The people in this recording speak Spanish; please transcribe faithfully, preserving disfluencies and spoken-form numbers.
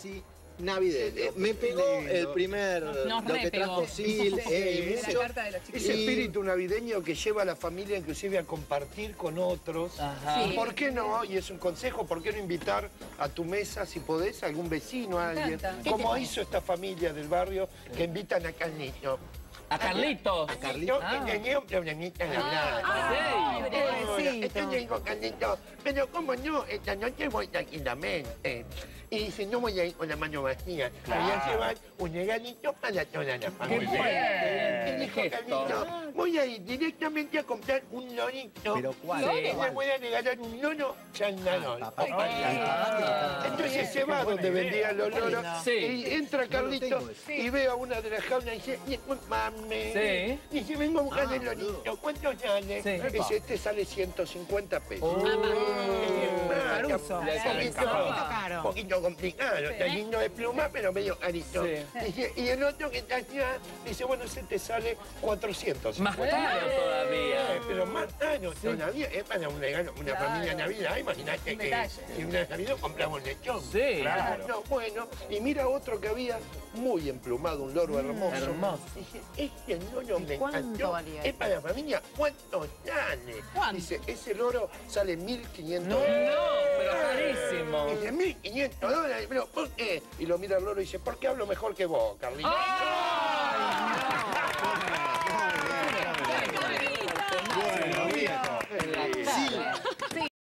casi navideño. Me pegó el primer, Nos lo que trajo Sil, Sí, eh, esa mucho. carta de la chiquita. Ese Y- espíritu navideño que lleva a la familia inclusive a compartir con otros. Ajá. ¿Y por qué no? Y es un consejo, ¿por qué no invitar a tu mesa, si podés, a algún vecino, a Me alguien? encanta. Como hizo esta familia del barrio que invitan a Carlito. A Carlitos. A Carlito, Ah. que tenía un problemita en la Ah, Ah, Ay, Bueno, pobrecito. entonces le digo, Carlito, pero cómo no, esta noche voy tranquilamente. Y dice, no voy a ir con la mano vacía, voy a llevar un regalito para toda la familia. bien. Y dijo Gesto. Carlito, voy a ir directamente a comprar un lorito. ¿Pero cuál? Y le ¿Cuál? voy a regalar un loro chanador. Papá, Ay, papá. Entonces se va donde vendían los loros Sí. y entra Carlito tengo ese. y ve a una de las jaulas y dice, disculpame. Sí. Dice, vengo a buscar Ah, el lorito, ¿cuánto sale? Sí. Dice, este sale ciento cincuenta pesos. Oh. Ah, Caruso. Le Un alcanza. caro. poquito complicado, está lindo de pluma, pero medio carito. Sí. Dice, y el otro que está allá, dice, bueno, ese te sale cuatrocientos. Más caro Eh, todavía. pero más caro todavía, es para un regalo, una Claro. familia Navidad, imagínate Un que detalle. si una Navidad compramos lechón. Sí. Claro. No, bueno, y mira otro que había muy emplumado, un loro hermoso. hermoso. Dije, este loro me cuánto encantó, valía es eso? para la familia, ¿cuánto sale? ¿Cuánto? Dice, ese loro sale mil quinientos No, dólares. pero carísimo. Dice, mil quinientos dólares, pero ¿por qué? Y lo mira el loro y dice, ¿por qué hablo mejor que vos, Carlito? ¡Ay!